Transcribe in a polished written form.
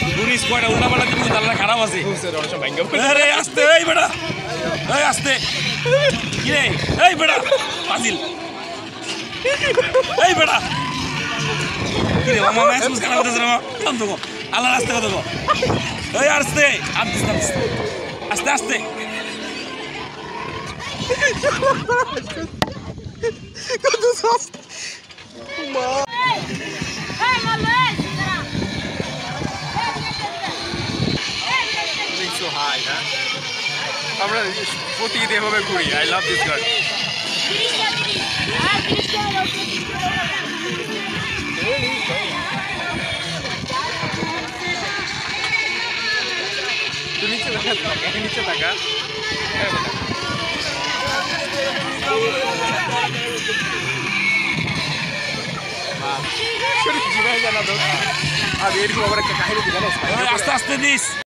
Police কয়টা উল্টাপাল্টা কিন্তু তারা খারাপ আছে আরে আস্তে এই বেটা এই আস্তে কি রে এই বেটা ফাজিল এই বেটা কি রে মামা ম্যাচ মুস খারাপ হতেছে মামা শান্ত কো আল্লাহ আস্তে কথা কো এই আস্তে আস্তে আস্তে কত সস্ত মা Hey, Malay! so high, huh? আমরা প্রতিদিন এভাবে ঘুরি আই লাভ দিস গার্ল তুই নিচে থাকা শরীর জীবনে জানা তো আর এরকম আবার একটা কাহিনী জানো আস্তে আস্তে দিস